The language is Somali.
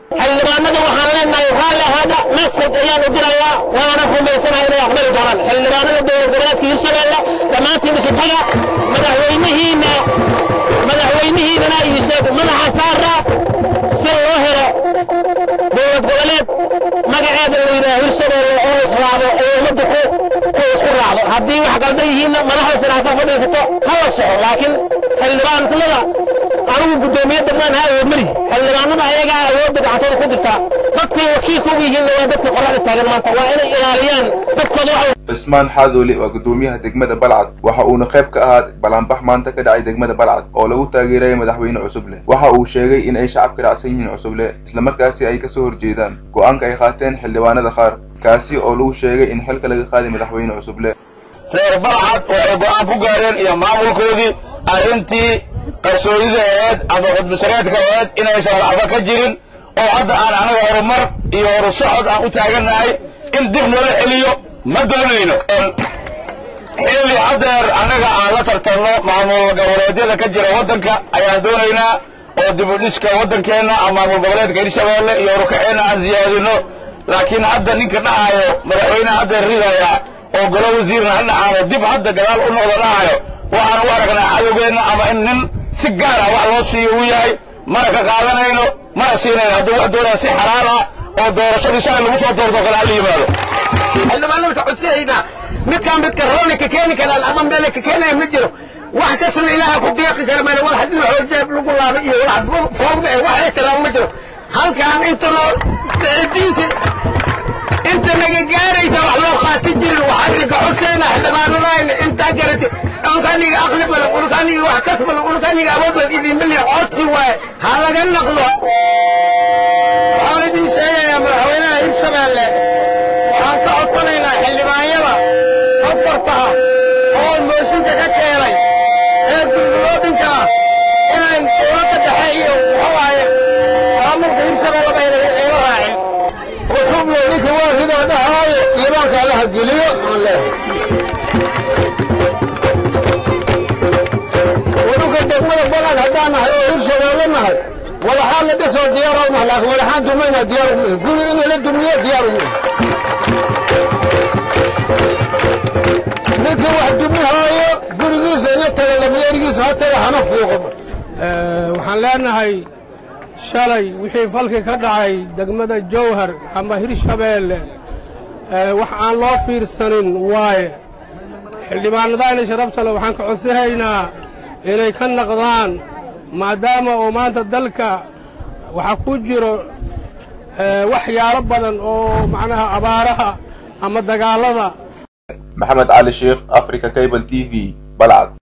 xildhibaanada waxaan leenahay raalli ahaada message ayaan u dirayaa waana rumaysanahay inay aqbali doonaan xildhibaanada dowlad goboleedka Hirshabeelle dhammaantiin isu taga madaxweynihiina iyo sheeg madaxa saara si loo helo dowlad goboleed magaceeda la yiraahdo Hirshabeelle oo israado oo ummadda ku isku raacdo haddii wax qaldan yihiin madaxda sanaadka fadhiisato hala soco laakiin xildhibaanada anigu guddoomiyada dhammaan ha mari xildhibaanada ayaga awoodda gacantooda ku dirta dadkii wakiilka u yihiin waa dadka qorraxda taagan maanta waa inay ilaaliyaan dadkooda Cismaan Xadoole waa gudoomiyaha degmada Balcad waxa uu qayb ka ahaa balanbax maanta ka dhacay degmada Balcad oo lagu taageeray madaxweyne cusub leh waxa uu sheegay in ay shacabka raacsan yihiin cusub leh isla markaasina ay ka soo horjeedaan go'aanka ay qaateen xildhibaanada qaar kaasi oo lagu sheegay in xilka laga qaaday madaxweyne cusub leh reer Balcad waxay go'aan ku gaareen iyo maamulkoodii arrintii qarsoodideed ama khudbashareedka inay shaqada ka jirin oo hadda aan anaga horumar iyo horusocod aan u taaganahay in dib loo celiyo ma doonayno xilli hadeer anaga aan la tartanno maamul goboleedyada ka jira waddanka ayaan doonaynaa oo dib u dhiska waddankeena ama maamul goboleedka Hirshabeelle iyo rukaceena aan ziyaadino laakiin hadda ninka dhacayo madaxweynaha hadda ridaya oo golo wasiirna dhacayo dib hadda gadaal u noqdo dhacayo waxaan u aragnaa cadowgeena ama in nin si gaar ah wax loo siiyo uu yahay mara ka qaadanayno mara siinayno hadduu wax doonaa si xalaal ah oo doorashadii shalay lagu soo doorto kale hal yimaado xildhibaanada codsiyayna midka rooni ka keeni karaan ama meel ka keenaya ma jiro wax ka soo ilaaha ku deeqi kara meel wax hadii xoojab lagu laabo iyo wax foorga wax ay kala ma jiro halkaan inta loo diinta inta naga gaaraysa wax loo qaati jirin waxa ka codsayna xildhibaanada inta garati أنكاني أغلب ولا أنكاني وحكس ولا أنكاني أبغى إذا ملي عطي وهذا جل نقله هذا شيء يا مرحبا Hirshabeelle أنت أصلنا اللي ما يبغى أفرطها أول موسم كذا البلاد كذا إن صورة تحية وهواي أمر Hirshabeelle بين الراعي وشوف لك واحد هذا هاي يبغى على هالجلية الله بلد هدانا Hirshabeelle نهاي ولا حال لدسوا ديارهم لكن ولا حال دمينا ديارهم قولوا إنه للدنيا ديارهم لكن واحد دميها قولوا إنه سنتها لم يرقص حتى يحنفوهم waxaan leenahay shalay wixii falka ka dhacay degmada Jowhar ama Hirshabeelle wax aan loo fiirsanin waaye xildhibaanada sharafta leh waxaan ka codsanaynaa inay ka naqdaan maadaama oo maanta dalka waxa ku jiro waxyaalo badan oo macnaha abaaraha ama dagaalada Maxamed Ali Sheikh Africa Cable TV Balcad